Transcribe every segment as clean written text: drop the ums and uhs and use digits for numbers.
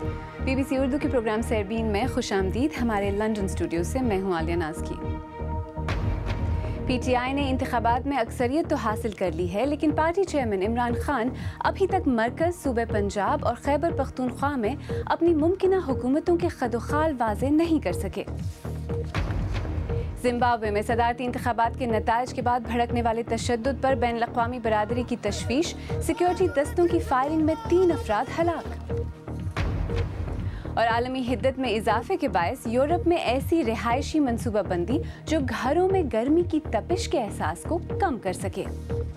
BBC Urdu کے programme سیربین میں خوش آمدید. ہمارے لندن اسٹوڈیو سے میں ہوں عالیہ ناز کی. پی ٹی آئی نے انتخابات میں اکثریت تو حاصل کر لی ہے، لیکن پارٹی چیئرمین عمران خان ابھی تک مرکز، صوبہ پنجاب اور خیبر پختونخوا میں اپنی ممکنہ حکومتوں کے خد و خال واضح نہیں کر سکے. زمبابوے میں صدارتی انتخابات کے نتائج کے بعد بھڑکنے والے تشدد پر بین الاقوامی برادری کی تشویش. سیکیورٹی دستوں کی فائرنگ میں 3 افراد ہلاک. اور عالمی حدت میں اضافے کے باعث یورپ میں ایسی رہائشی منصوبہ بندی جو گھروں میں گرمی کی تپش کے احساس کو کم کر سکے.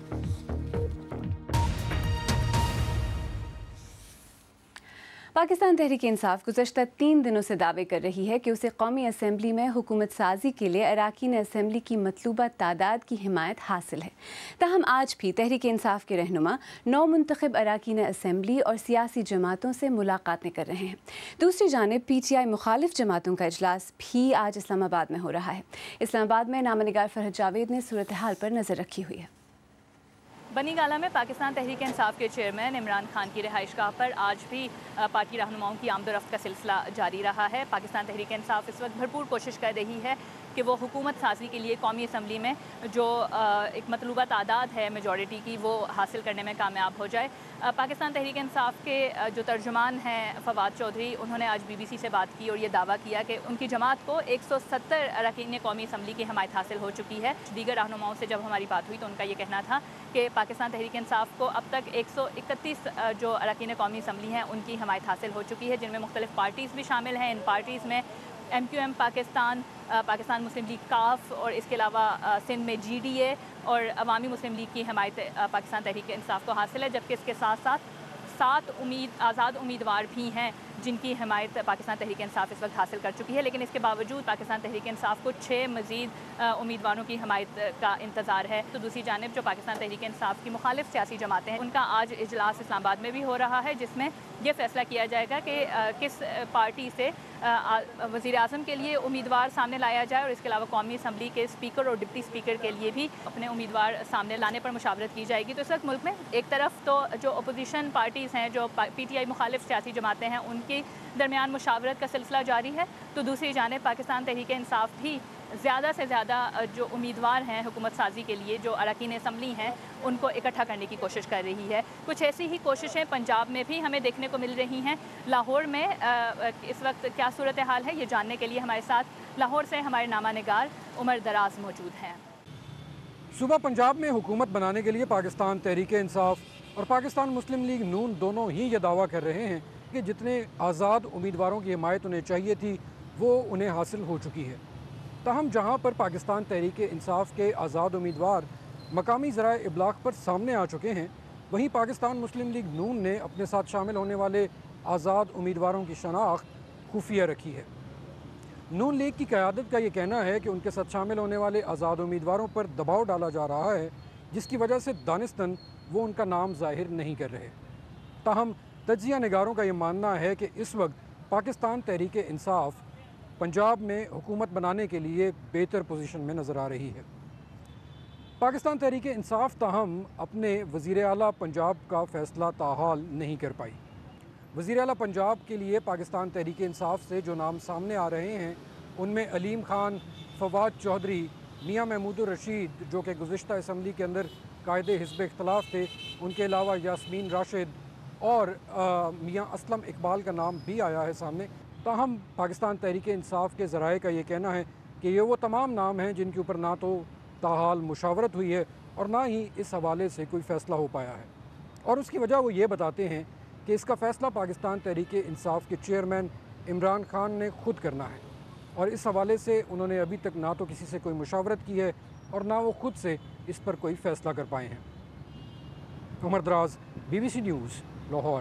پاکستان تحریک انصاف گزشتہ 3 دنوں سے دعوے کر رہی ہے کہ اسے قومی اسمبلی میں حکومت سازی کے لیے اراکین اسمبلی کی مطلوبہ تعداد کی حمایت حاصل ہے. تاہم آج بھی تحریک انصاف کے رہنما 9 منتخب اراکین اسمبلی اور سیاسی جماعتوں سے ملاقاتیں کر رہے ہیں. دوسری جانب پی ٹی آئی مخالف جماعتوں کا اجلاس بھی آج اسلام آباد میں ہو رہا ہے. اسلام آباد میں نامہ نگار فرحت جاوید نے صورتحال پر نظر رکھی ہوئی ہے. بنی گالہ میں پاکستان تحریک انصاف کے چیئرمین عمران خان کی رہائش گاہ پر آج بھی پارٹی رہنماؤں کی آمد و رفت کا سلسلہ جاری رہا ہے. پاکستان تحریک انصاف اس وقت بھرپور کوشش کر رہی ہے کہ وہ حکومت سازی کے لیے قومی اسمبلی میں جو ایک مطلوبہ تعداد ہے میجورٹی کی وہ حاصل کرنے میں کامیاب ہو جائے. پاکستان تحریک انصاف کے جو ترجمان ہیں فواد چودھری، انہوں نے آج BBC سے بات کی اور یہ دعویٰ کیا کہ ان کی جماعت کو 170 اراکین قومی اسمبلی کی حمایت حاصل ہو چکی ہے. دیگر رہنماؤں سے جب ہماری بات ہوئی تو ان کا یہ کہنا تھا کہ پاکستان تحریک انصاف کو اب تک 131 جو اراکین قومی اسمبلی ہیں ان کی حمایت حاصل ہو چکی ہے، جن میں مختلف پارٹیز بھی شامل ہیں. ان پارٹیز میں MQM پاکستان، پاکستان مسلم لیگ کاف اور اس کے علاوہ سندھ میں GDA اور عوامی مسلم لیگ کی حمایت پاکستان تحریک انصاف کو حاصل ہے، جبکہ اس کے ساتھ ساتھ 7 آزاد امیدوار بھی ہیں جن کی حمایت پاکستان تحریک انصاف اس وقت حاصل کر چکی ہے. لیکن اس کے باوجود پاکستان تحریک انصاف کو 6 مزید امیدواروں کی حمایت کا انتظار ہے. تو دوسری جانب جو پاکستان تحریک انصاف کی مخالف سیاسی جماعتیں ہیں ان کا آج اجلاس اسلام آباد میں بھی ہو رہا ہے، جس میں یہ فیصلہ کیا جائے گا کہ کس پارٹی سے وزیر اعظم کے لیے امیدوار سامنے لایا جائے، اور اس کے علاوہ قومی اسمبلی کے اسپیکر اور ڈپٹی اسپیکر کے لیے بھی اپنے امیدوار سامنے لانے پر مشاورت کی جائے گی. تو اس وقت ملک میں ایک طرف تو جو اپوزیشن پارٹیز ہیں، جو PTI مخالف سیاسی جماعتیں ہیں، ان کے درمیان مشاورت کا سلسلہ جاری ہے، تو دوسری جانب پاکستان تحریک انصاف بھی زیادہ سے زیادہ جو امیدوار ہیں حکومت سازی کے لیے، جو اراکین اسمبلی ہیں، ان کو اکٹھا کرنے کی کوشش کر رہی ہے. کچھ ایسی ہی کوششیں پنجاب میں بھی ہمیں دیکھنے کو مل رہی ہیں. لاہور میں اس وقت کیا صورتحال ہے یہ جاننے کے لیے ہمارے ساتھ لاہور سے ہمارے نامہ نگار عمر دراز موجود ہیں. صوبہ پنجاب میں حکومت بنانے کے لیے پاکستان تحریک انصاف اور پاکستان مسلم لیگ نون دونوں ہی یہ دعویٰ کر رہے ہیں کہ جتنے آزاد امیدواروں کی حمایت انہیں چاہیے تھی وہ انہیں حاصل ہو چکی ہے. تاہم جہاں پر پاکستان تحریک انصاف کے آزاد امیدوار مقامی ذرائع ابلاغ پر سامنے آ چکے ہیں، وہیں پاکستان مسلم لیگ نون نے اپنے ساتھ شامل ہونے والے آزاد امیدواروں کی شناخت خفیہ رکھی ہے. نون لیگ کی قیادت کا یہ کہنا ہے کہ ان کے ساتھ شامل ہونے والے آزاد امیدواروں پر دباؤ ڈالا جا رہا ہے، جس کی وجہ سے دانستاً وہ ان کا نام ظاہر نہیں کر رہے. تاہم تجزیہ نگاروں کا یہ ماننا ہے کہ اس وقت پاکستان تحریک انصاف پنجاب میں حکومت بنانے کے لیے بہتر پوزیشن میں نظر آ رہی ہے. پاکستان تحریک انصاف تاہم اپنے وزیر اعلیٰ پنجاب کا فیصلہ تاحال نہیں کر پائی. وزیر اعلیٰ پنجاب کے لیے پاکستان تحریک انصاف سے جو نام سامنے آ رہے ہیں ان میں علیم خان، فواد چودھری، میاں محمود الرشید جو کہ گزشتہ اسمبلی کے اندر قائد حزب اختلاف تھے، ان کے علاوہ یاسمین راشد اور میاں اسلم اقبال کا نام بھی آیا ہے سامنے. تاہم پاکستان تحریک انصاف کے ذرائع کا یہ کہنا ہے کہ یہ وہ تمام نام ہیں جن کے اوپر نہ تو تاحال مشاورت ہوئی ہے اور نہ ہی اس حوالے سے کوئی فیصلہ ہو پایا ہے. اور اس کی وجہ وہ یہ بتاتے ہیں کہ اس کا فیصلہ پاکستان تحریک انصاف کے چیئرمین عمران خان نے خود کرنا ہے، اور اس حوالے سے انہوں نے ابھی تک نہ تو کسی سے کوئی مشاورت کی ہے اور نہ وہ خود سے اس پر کوئی فیصلہ کر پائے ہیں. عمر دراز، BBC نیوز، لاہور.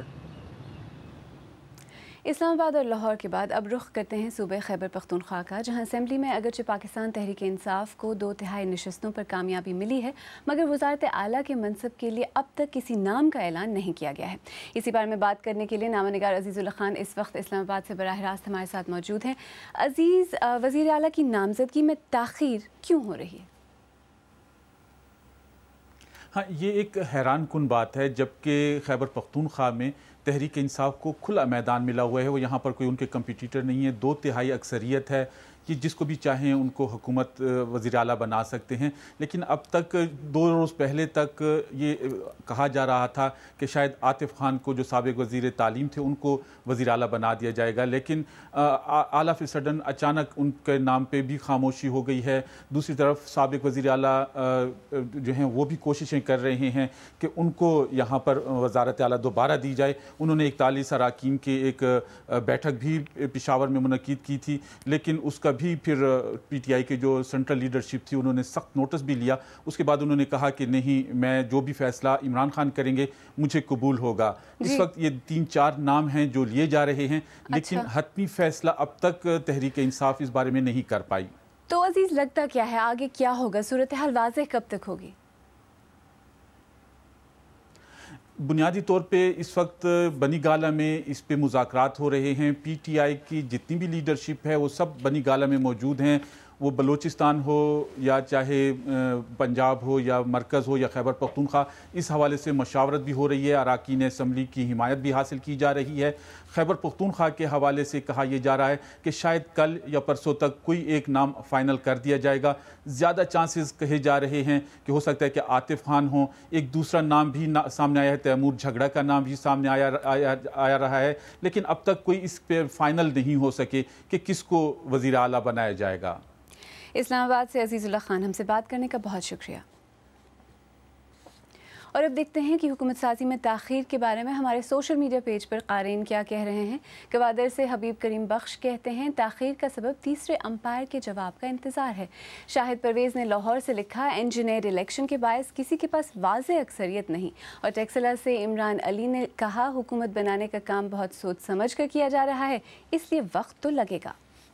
اسلام آباد اور لاہور کے بعد اب رخ کرتے ہیں صوبہ خیبر پختونخوا کا، جہاں اسمبلی میں اگرچہ پاکستان تحریک انصاف کو 2/3 نشستوں پر کامیابی ملی ہے، مگر وزارت اعلیٰ کے منصب کے لیے اب تک کسی نام کا اعلان نہیں کیا گیا ہے. اسی بارے میں بات کرنے کے لیے نامہ نگار عزیز اللہ خان اس وقت اسلام آباد سے براہ راست ہمارے ساتھ موجود ہیں. عزیز، وزیر اعلیٰ کی نامزدگی میں تاخیر کیوں ہو رہی ہے؟ ہاں، یہ ایک حیران کن بات ہے، جبکہ خیبر پختونخوا میں तहरीक इंसाफ को खुला मैदान मिला हुआ है, वो यहाँ पर कोई उनके कंपटीटर नहीं है, 2/3 अक्सरियत है कि जिसको भी चाहें उनको हुकूमत वज़ीर आला बना सकते हैं। लेकिन अब तक 2 रोज़ पहले तक ये कहा जा रहा था कि शायद आतिफ़ खान को, जो साबिक़ वज़ीर तालीम थे, उनको वज़ीर आला बना दिया जाएगा, लेकिन आल ऑफ सडन अचानक उनके नाम पे भी खामोशी हो गई है। दूसरी तरफ साबिक़ वज़ीर आला जो हैं वो भी कोशिशें कर रहे हैं कि उनको यहाँ पर वज़ारत आला दोबारा दी जाए। उन्होंने 41 अरकान की एक बैठक भी पेशावर में मुनक़िद की थी, लेकिन उसका भी फिर पीटीआई के जो सेंट्रल लीडरशिप थी उन्होंने सख्त नोटिस भी लिया। उसके बाद उन्होंने कहा कि नहीं, मैं जो भी फैसला इमरान खान करेंगे मुझे कबूल होगा। इस वक्त ये 3-4 नाम हैं जो लिए जा रहे हैं, लेकिन हतमी फैसला अब तक तहरीक इंसाफ इस बारे में नहीं कर पाई। तो अजीज, लगता क्या है आगे क्या होगा? सूरत हाल वाज़ेह कब तक होगी? बुनियादी तौर पे इस वक्त बनी गाला में इस पे मुज़ाकरात हो रहे हैं। पीटीआई की जितनी भी लीडरशिप है वो सब बनी गाला में मौजूद हैं। वो बलूचिस्तान हो या चाहे पंजाब हो या मरकज़ हो या खैबर पख्तूनख्वा, इस हवाले से मशावरत भी हो रही है। अरकान असम्बली की हिमायत भी हासिल की जा रही है। खैबर पख्तूनख्वा के हवाले से कहा यह जा रहा है कि शायद कल या परसों तक कोई एक नाम फ़ाइनल कर दिया जाएगा। ज़्यादा चांसेस कहे जा रहे हैं कि हो सकता है कि आतिफ़ खान हो। एक दूसरा नाम भी सामने आया है, तैमूर झगड़ा का नाम भी सामने आया रहा है, लेकिन अब तक कोई इस पर फ़ाइनल नहीं हो सके कि किसको वज़ीर आला बनाया जाएगा। इस्लामाबाद से अजीज़ुल्लाह खान हमसे बात करने का बहुत शुक्रिया। और अब देखते हैं कि हुकूमत साजी में ताख़ीर के बारे में हमारे सोशल मीडिया पेज पर क़ारीन क्या कह रहे हैं। गवादर से हबीब करीम बख्श कहते हैं, ताख़ीर का सबब तीसरे अंपायर के जवाब का इंतज़ार है। शाहिद परवेज़ ने लाहौर से लिखा, इंजीनियर इलेक्शन के बायस किसी के पास वाज़ेह अक्सरियत नहीं। और टेक्सला से इमरान अली ने कहा, हुकूमत बनाने का काम बहुत सोच समझ कर किया जा रहा है, इसलिए वक्त तो लगेगा।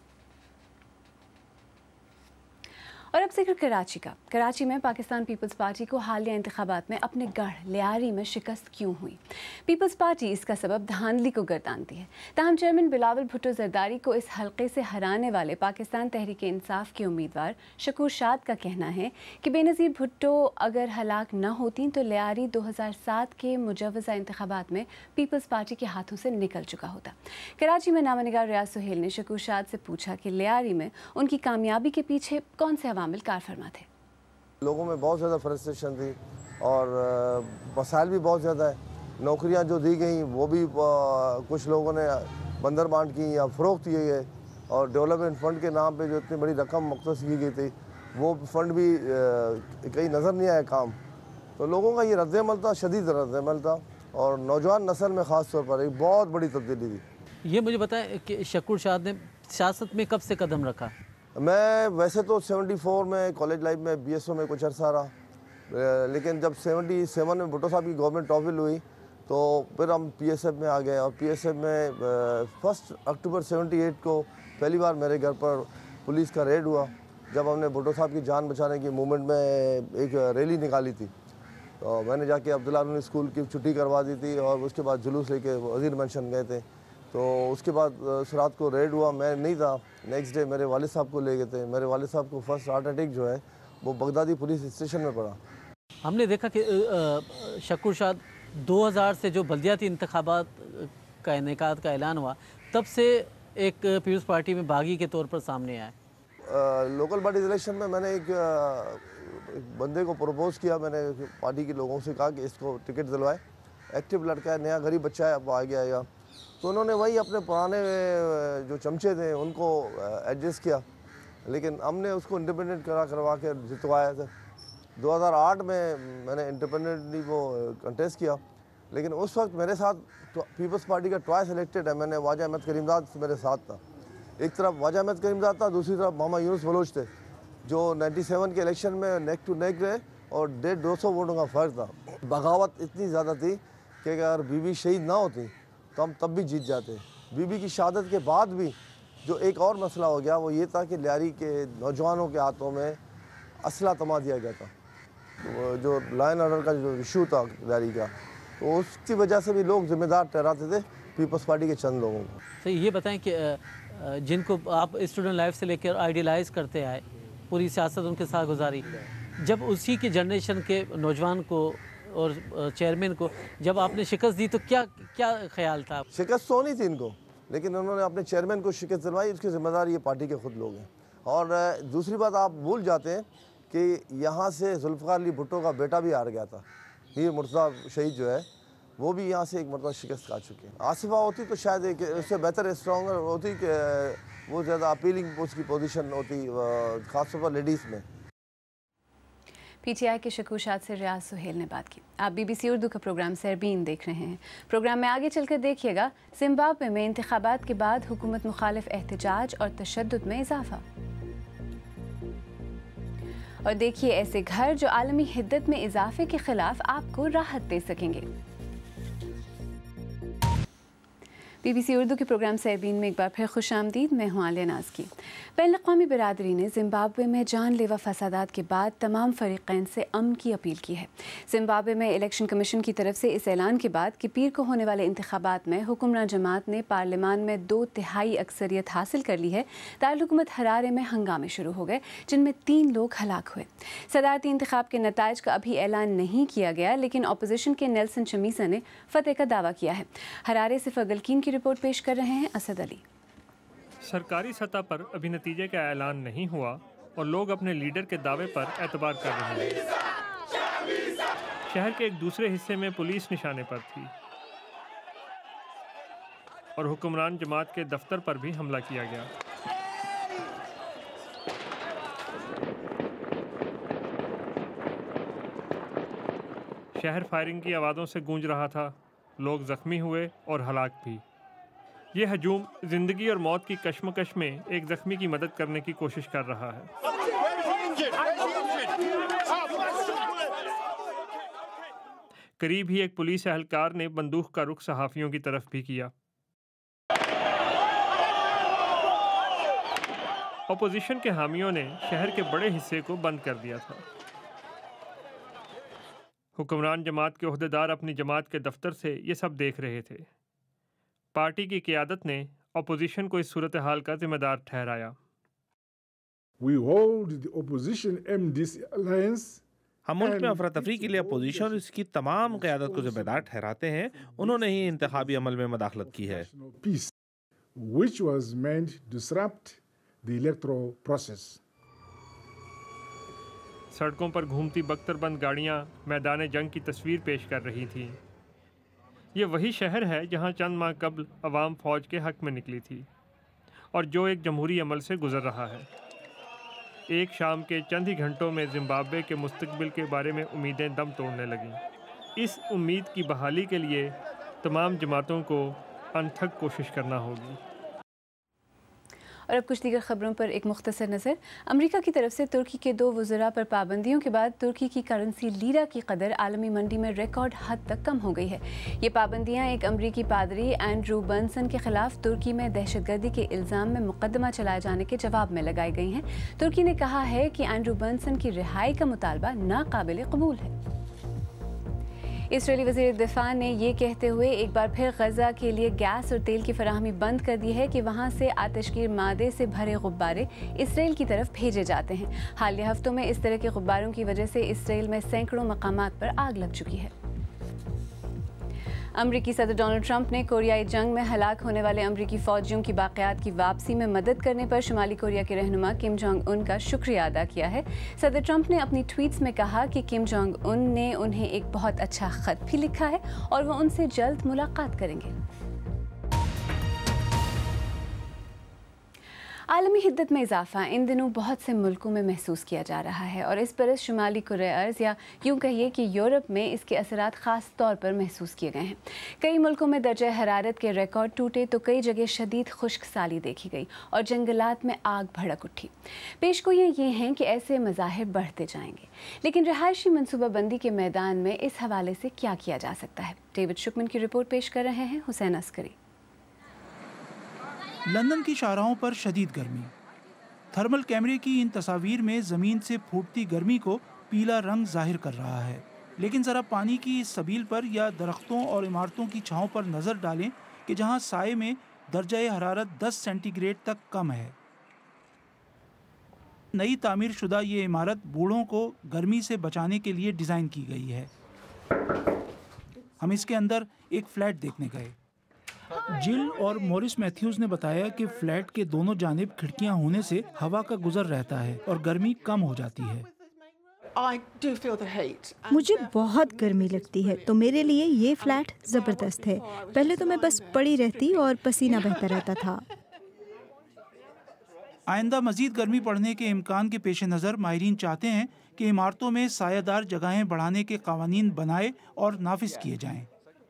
और अब जिक्र कराची का। कराची में पाकिस्तान पीपल्स पार्टी को हालिया इंतखाबात में अपने गढ़ लियारी में शिकस्त क्यों हुई? पीपल्स पार्टी इसका सबब धांधली को गर्दानती है। ताहम चेयरमैन बिलावल भुट्टो जरदारी को इस हल्के से हराने वाले पाकिस्तान तहरीक इंसाफ के उम्मीदवार शकूर शाद का कहना है कि बेनज़ीर भुट्टो अगर हलाक न होती तो लियारी 2007 के मुजवज़ा इंतखाबात में पीपल्स पार्टी के हाथों से निकल चुका होता। कराची में नामनिगार रियाज सुहेल ने शकूर शाद से पूछा कि लियारी में उनकी कामयाबी के पीछे कौन से कार फरमा थे। लोगों में बहुत ज़्यादा फ्रस्ट्रेशन थी और मसाइल भी बहुत ज़्यादा है। नौकरियां जो दी गई वो भी कुछ लोगों ने बंदर बांट की या फ़रोख्त किए गए, और डेवलपमेंट फ़ंड के नाम पे जो इतनी बड़ी रकम मख्सूस की गई थी वो फंड भी कहीं नज़र नहीं आया काम। तो लोगों का ये रद्द-ए-अमल था, शदीद रद्द-ए-अमल था, और नौजवान नस्ल में ख़ास तौर पर एक बहुत बड़ी तब्दीली थी। ये मुझे बताएं कि शकूर शाद ने सियासत में कब से कदम रखा? मैं वैसे तो 74 में कॉलेज लाइफ में BSO में कुछ अर्सा रहा, लेकिन जब 77 में भुट्टो साहब की गवर्नमेंट टॉपिल हुई तो फिर हम PSF में आ गए। और PSF में 1 अक्टूबर 78 को पहली बार मेरे घर पर पुलिस का रेड हुआ, जब हमने भुट्टो साहब की जान बचाने की मूवमेंट में एक रैली निकाली थी। तो मैंने जाके अब्दुल्ला स्कूल की छुट्टी करवा दी थी और उसके बाद जुलूस लेके वज़ीर मेंशन गए थे। तो उसके बाद उस रात को रेड हुआ, मैं नहीं था। नेक्स्ट डे मेरे वालिद साहब को ले गए थे। मेरे वालिद साहब को फर्स्ट हार्ट अटैक जो है वो बगदादी पुलिस स्टेशन में पड़ा। हमने देखा कि शकूर शाद 2000 से जो बल्दियाती इंतखाबात का इनेकाद का ऐलान हुआ, तब से एक पीपल्स पार्टी में बागी के तौर पर सामने आया। लोकल बॉडी इलेक्शन में मैंने एक बंदे को प्रपोज़ किया। मैंने पार्टी के लोगों से कहा कि इसको टिकट दिलवाए, एक्टिव लड़का है, नया गरीब बच्चा है, अब आगे आएगा। तो उन्होंने वही अपने पुराने जो चमचे थे उनको एडजस्ट किया, लेकिन हमने उसको इंडिपेंडेंट करवा के जितवाया था। 2008 में मैंने इंडिपेंडेंटली वो कंटेस्ट किया, लेकिन उस वक्त मेरे साथ पीपल्स पार्टी का ट्वाइस इलेक्टेड है। मैंने वाजा अहमद करीमजाद मेरे साथ था, एक तरफ वाजा अहमद करीमजाद था, दूसरी तरफ मोहम्मद यूनुस बलोच थे, जो 97 के इलेक्शन में नेक टू नेक रहे और 150-200 वोटों का फ़र्क था। बगावत इतनी ज़्यादा थी कि अगर बीबी शहीद ना होती तो हम तब भी जीत जाते। बीबी की शहादत के बाद भी जो एक और मसला हो गया वो ये था कि लियारी के नौजवानों के हाथों में असला थमा दिया गया था। तो जो लाइन ऑर्डर का जो इशू था लियारी का, तो उसकी वजह से भी लोग जिम्मेदार ठहराते थे पीपल्स पार्टी के चंद लोगों को। तो ये बताएं कि जिनको आप स्टूडेंट लाइफ से लेकर आइडियलाइज करते आए, पूरी सियासत उनके साथ गुजारी, जब उसी की जनरेशन के नौजवान को اور چیئرمین کو جب آپ نے شکست دی تو کیا خیال تھا؟ شکست تو نہیں تھی ان کو، لیکن انہوں نے اپنے چیئرمین کو شکست دلوائی، اس کی ذمہ داری یہ پارٹی کے خود لوگ ہیں۔ اور دوسری بات آپ بھول جاتے ہیں کہ یہاں سے ذوالفقار علی بھٹو کا بیٹا بھی ہار گیا تھا، یہ مرتضیٰ شہید جو ہے وہ بھی یہاں سے ایک مرتبہ شکست کھا چکے ہیں۔ آصفہ ہوتی تو شاید ایک اس سے بہتر اسٹرانگر ہوتی کہ وہ زیادہ اپیلنگ اس کی پوزیشن ہوتی، خاص طور پر لیڈیز میں۔ پی ٹی آئی کے شکور شاد سے ریاض سہیل نے بات کی۔ آپ بی بی سی اردو کا پروگرام سربین دیکھ رہے ہیں۔ پروگرام میں آگے چل کر دیکھیے گا، زمبابوے میں انتخابات کے بعد حکومت مخالف احتجاج اور تشدد میں اضافہ، اور دیکھیے ایسے گھر جو عالمی حدت میں اضافے کے خلاف آپ کو راحت دے سکیں گے۔ بی بی سی اردو کے پروگرام سربین میں ایک بار پھر خوش آمدید، میں ہوں عالیہ ناز کی۔ بین الاقوامی برادری نے زمبابوے میں جان لیوا فسادات کے بعد تمام فریقین سے امن کی اپیل کی ہے۔ زمبابوے میں الیکشن کمیشن کی طرف سے اس اعلان کے بعد کہ پیر کو ہونے والے انتخابات میں حکمراں جماعت نے پارلیمان میں 2/3 اکثریت حاصل کر لی ہے، دارالحکومت حرارے میں ہنگامے شروع ہو گئے جن میں 3 لوگ ہلاک ہوئے۔ صدارتی انتخاب کے نتائج کا ابھی اعلان نہیں کیا گیا، لیکن اپوزیشن کے نیلسن چمیسا نے فتح کا دعویٰ کیا ہے۔ حرارے سے فگلکین کی رپورٹ پیش کر رہے ہیں اسد علی۔ سرکاری سطح پر ابھی نتیجے کا اعلان نہیں ہوا اور لوگ اپنے لیڈر کے دعوے پر اعتبار کر رہے ہیں۔ شہر کے ایک دوسرے حصے میں پولیس نشانے پر تھی اور حکمران جماعت کے دفتر پر بھی حملہ کیا گیا۔ شہر فائرنگ کی آوازوں سے گونج رہا تھا، لوگ زخمی ہوئے اور ہلاک بھی۔ یہ ہجوم زندگی اور موت کی کشمکش میں ایک زخمی کی مدد کرنے کی کوشش کر رہا ہے۔ قریب ہی ایک پولیس اہلکار نے بندوق کا رخ صحافیوں کی طرف بھی کیا۔ اپوزیشن کے حامیوں نے شہر کے بڑے حصے کو بند کر دیا تھا۔ حکمران جماعت کے عہدیدار اپنی جماعت کے دفتر سے یہ سب دیکھ رہے تھے۔ پارٹی کی قیادت نے اپوزیشن کو اس صورتحال کا ذمہ دار ٹھہرایا۔ ہم ملک میں افراتفری کے لیے اپوزیشن اور اس کی تمام قیادت کو ذمہ دار ٹھہراتے ہیں۔ انہوں نے ہی انتخابی عمل میں مداخلت کی ہے۔ سڑکوں پر گھومتی بختر بند گاڑیاں میدان جنگ کی تصویر پیش کر رہی تھیں۔ یہ وہی شہر ہے جہاں چند ماہ قبل عوام فوج کے حق میں نکلی تھی اور جو ایک جمہوری عمل سے گزر رہا ہے۔ ایک شام کے چند ہی گھنٹوں میں زمبابوے کے مستقبل کے بارے میں امیدیں دم توڑنے لگیں۔ اس امید کی بحالی کے لیے تمام جماعتوں کو انتھک کوشش کرنا ہوگی۔ اور اب کچھ دیگر خبروں پر ایک مختصر نظر۔ امریکہ کی طرف سے ترکی کے 2 وزراء پر پابندیوں کے بعد ترکی کی کرنسی لیرا کی قدر عالمی منڈی میں ریکارڈ حد تک کم ہو گئی ہے۔ یہ پابندیاں ایک امریکی پادری اینڈریو برنسن کے خلاف ترکی میں دہشت گردی کے الزام میں مقدمہ چلائے جانے کے جواب میں لگائی گئی ہیں۔ ترکی نے کہا ہے کہ اینڈریو برنسن کی رہائی کا مطالبہ ناقابل قبول ہے۔ اسرائیلی وزیر دفاع نے یہ کہتے ہوئے ایک بار پھر غزہ کے لیے گیس اور تیل کی فراہمی بند کر دی ہے کہ وہاں سے آتشگیر مادے سے بھرے غبارے اسرائیل کی طرف بھیجے جاتے ہیں۔ حالیہ ہفتوں میں اس طرح کے غباروں کی وجہ سے اسرائیل میں سینکڑوں مقامات پر آگ لگ چکی ہے۔ امریکی صدر ڈونلڈ ٹرمپ نے کوریائی جنگ میں ہلاک ہونے والے امریکی فوجیوں کی باقیات کی واپسی میں مدد کرنے پر شمالی کوریا کے رہنما کم جونگ ان کا شکریہ ادا کیا ہے۔ صدر ٹرمپ نے اپنی ٹویٹس میں کہا کہ کم جونگ ان نے انہیں ایک بہت اچھا خط بھی لکھا ہے اور وہ ان سے جلد ملاقات کریں گے۔ عالمی حدت میں اضافہ ان دنوں بہت سے ملکوں میں محسوس کیا جا رہا ہے اور اس برس شمالی کوریا ارض یا یوں کہیے کہ یورپ میں اس کے اثرات خاص طور پر محسوس کیے گئے ہیں۔ کئی ملکوں میں درجہ حرارت کے ریکارڈ ٹوٹے تو کئی جگہ شدید خشک سالی دیکھی گئی اور جنگلات میں آگ بھڑک اٹھی۔ پیشگوئیاں یہ ہیں کہ ایسے مظاہر بڑھتے جائیں گے، لیکن رہائشی منصوبہ بندی کے میدان میں اس حوالے سے کیا کیا جا سکتا ہے؟ ڈیوڈ شکمن کی رپورٹ پیش کر رہے ہیں حسین عسکری۔ لندن کی شاہراہوں پر شدید گرمی، تھرمل کیمرے کی ان تصاویر میں زمین سے پھوٹتی گرمی کو پیلا رنگ ظاہر کر رہا ہے، لیکن ذرا پانی کی اس سبیل پر یا درختوں اور عمارتوں کی چھاؤں پر نظر ڈالیں کہ جہاں سائے میں درجہ حرارت 10 سینٹی گریڈ تک کم ہے۔ نئی تعمیر شدہ یہ عمارت بوڑھوں کو گرمی سے بچانے کے لیے ڈیزائن کی گئی ہے۔ हम इसके अंदर एक फ्लैट देखने गए। जिल और मॉरिस मैथ्यूज ने बताया कि फ्लैट के दोनों जानिब खिड़कियां होने से हवा का गुजर रहता है और गर्मी कम हो जाती है। मुझे बहुत गर्मी लगती है, तो मेरे लिए ये फ्लैट ज़बरदस्त है। पहले तो मैं बस पड़ी रहती और पसीना बहता रहता था। आइंदा मजीद गर्मी पड़ने के इम्कान के पेश नज़र माहिरीन चाहते हैं कि इमारतों में सायादार जगहें बढ़ाने के कावानीन बनाए और नाफिज किए जाएं।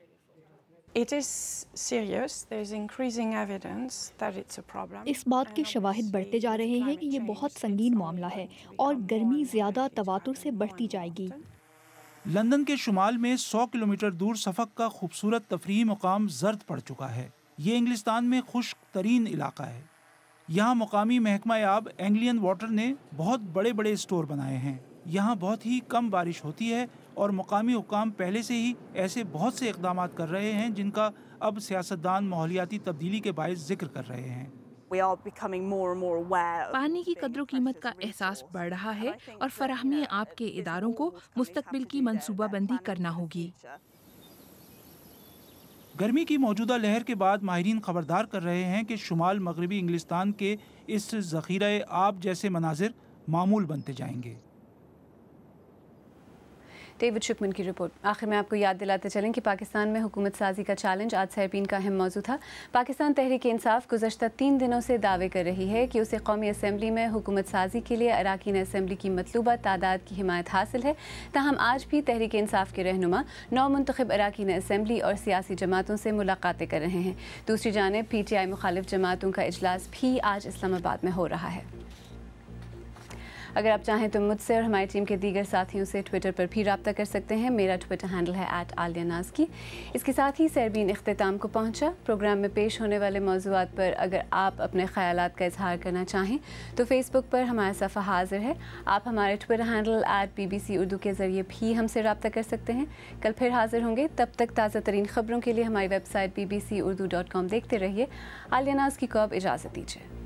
इस बात के शवाहिद बढ़ते जा रहे हैं कि ये बहुत संगीन मामला है और गर्मी ज़्यादा तवातुर से बढ़ती जाएगी। लंदन के शुमाल में 100 किलोमीटर दूर सफ़क का खूबसूरत तफरीही मुकाम जर्द पड़ चुका है। ये इंग्लिस्तान में खुश्क तरीन इलाका है। यहाँ मुकामी महकमा आब एंग्लियन वाटर ने बहुत बड़े बड़े स्टोर बनाए हैं। यहाँ बहुत ही कम बारिश होती है और मुकामी हुकाम पहले से ही ऐसे बहुत से इक़दाम कर रहे हैं जिनका अब सियासतदान माहौलियाती तब्दीली के बायस जिक्र कर रहे हैं। पानी की कदर कीमत का एहसास बढ़ रहा है और फराहमी आपके इदारों को मुस्तकबिल की मंसूबाबंदी करना होगी। गर्मी की मौजूदा लहर के बाद माहिरीन खबरदार कर रहे हैं कि शुमाल मगरबी इंग्लिस्तान के इस ज़ख़ीरा आब जैसे मनाजिर मामूल बनते जाएंगे। डेविड शुकमन की रिपोर्ट। आखिर में आपको याद दिलाते चलें कि पाकिस्तान में हुकूमत साजी का चैलेंज आज सरबीन का अहम मौजू था। पाकिस्तान तहरीक इंसाफ गुज़श्ता 3 दिनों से दावे कर रही है कि उसे कौमी असम्बली में हुकूमत साजी के लिए अराकीन असम्बली की मतलूबा तादाद की हिमायत हासिल है। ताहम आज भी तहरीक इंसाफ के रहनुमा 9 मुंतखब अराकीन असम्बली और सियासी जमातों से मुलाकातें कर रहे हैं। दूसरी जानिब PTI मुखालिफ जमातों का इजलास भी आज इस्लामाबाद में हो रहा है। अगर आप चाहें तो मुझसे और हमारी टीम के दीगर साथियों से ट्विटर पर भी रब्ता कर सकते हैं। मेरा ट्विटर हैंडल है @आलियानाज़की। इसके साथ ही सरबीन इख्तिताम को पहुंचा। प्रोग्राम में पेश होने वाले मौज़ूआत पर अगर आप अपने ख़यालात का इजहार करना चाहें तो फेसबुक पर हमारा सफ़ा हाजिर है। आप हमारे ट्विटर हैंडल @BBC उर्दू के ज़रिए भी हमसे रब्ता कर सकते हैं। कल फिर हाजिर होंगे, तब तक ताज़ा तरीन ख़बरों के लिए हमारी वेबसाइट bbcurdu.com देखते रहिए। आलियानाज़की को अब इजाज़त दीजिए।